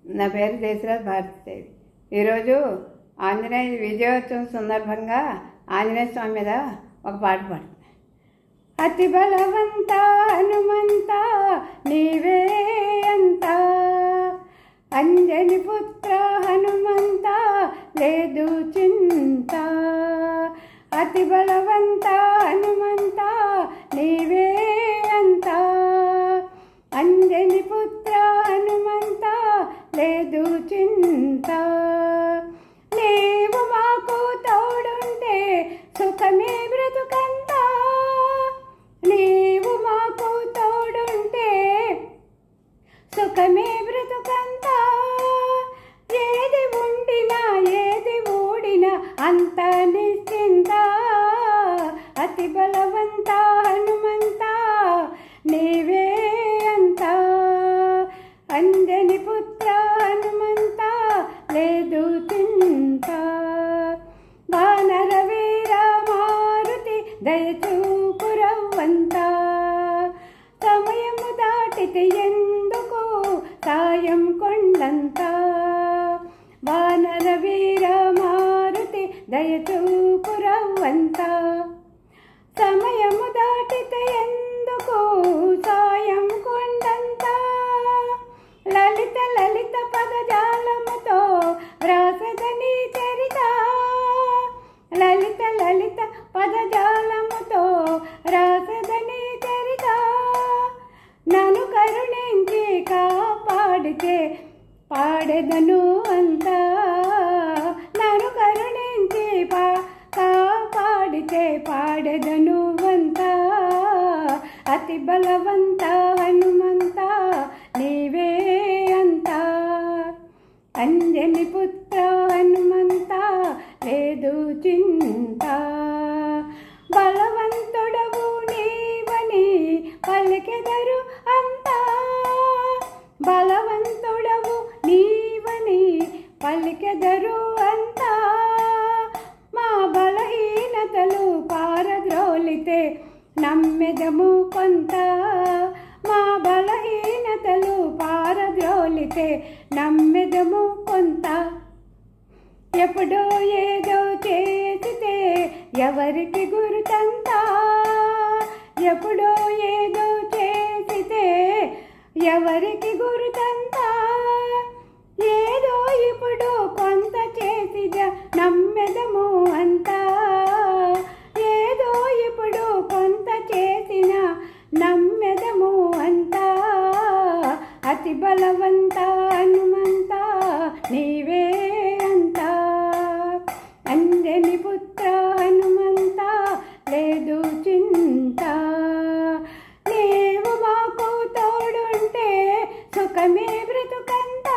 నా పేరు దేశరాజ్ భారతీదేవి. ఈరోజు ఆంజనేయ విజయోత్సవం సందర్భంగా ఆంజనేయ స్వామి మీద ఒక పాట పాడుతుంది. అతి బలవంత హనుమంత నీవే అంత, అంజని పుత్ర హనుమంత లేదు చింత. అతి బలవంత హనుమంత నీవే అంత, అంజని పుత్ర హనుమంత లేదు చింత. నీవు మాకు తోడుంటే సుఖమే బ్రతుకంత, నీవు మాకు తోడుంటే సుఖమే బ్రతుకంత. ఏది ఉండినా ఏది ఊడినా అంత నిశ్చింత. అతి బలవంత హనుమంత నీవే అంత, అంజని పుత్ర హనుమంత లేదు చింత. వానర వీర మారుతి దయచూపురవ్వంత, సమయము దాటితే ఎందుకు సాయం కొండంత. వానర వీర మారుతి దయచూపురవ్వంత, సమయము దాటితే ఎందుకు సాయం కొండంత. లలిత లలిత పదజాలముతో వ్రాసదని చరిత, లలిత లలిత పదజాలముతో రాసదని చరిత. నన్ను కరుణించి కాపాడితే పాడెదను అంత, నన్ను కరుణించి కాపాడితే పాడెదను అంత. అతి బలవంత హనుమంత నీవే అంత, అంజని పుత్ర హనుమంత లేదు చింత. బలవంతుడవు నీవని పలికెదరు అంత, బలవంతుడవు నీవని పలికెదరు అంత. మా బలహీనతలు పారద్రోలితే నమ్మెదము కొంత, మా బలహీనతలు పారద్రోలితే నమ్మెదము కొంత. ఎప్పుడో ఏదో చేసితే ఎవరికి గురుతంత, ఎప్పుడో ఏదో చేసితే ఎవరికి గురుతంత. ఏదో ఇప్పుడు కొంత చేసిద నమ్మెదము అంత, ఏదో ఇప్పుడు కొంత చేసిన నమ్మెదము అంత. అతి బలవంత హనుమంత నీవే అంత, అంజని పుత్ర హనుమంత లేదు చింత. నీవు మాకు తోడుంటే సుఖమే బ్రతుకంత,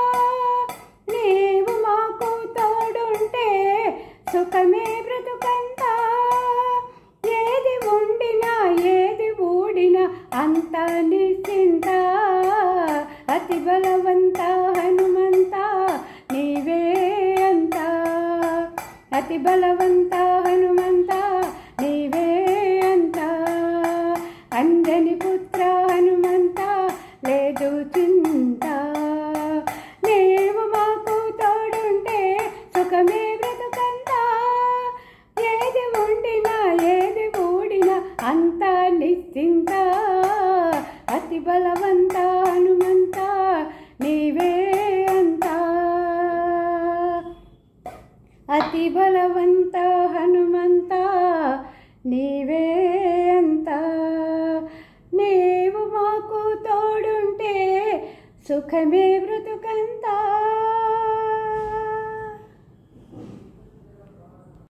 నీవు మాకు తోడుంటే సుఖమే బ్రతుకంత. ఏది ఉండినా ఏది ఊడినా అంత నిశ్చింత. అతి బలవంత హనుమంత నీవే అంత, అతి బలవంత హనుమంత నీవే అంత, అంజని పుత్ర హనుమంత లేదు చింత. నీవు మాకు తోడుంటే సుఖమే బ్రతుకంత, ఏది ఉండినా ఏది ఊడినా అంత నిశ్చింత. అతి బలవంత హనుమంత నీవే అంత, అతి బలవంత హనుమంత నీవే అంత. నీవు మాకు తోడుంటే సుఖమే బ్రతుకంత.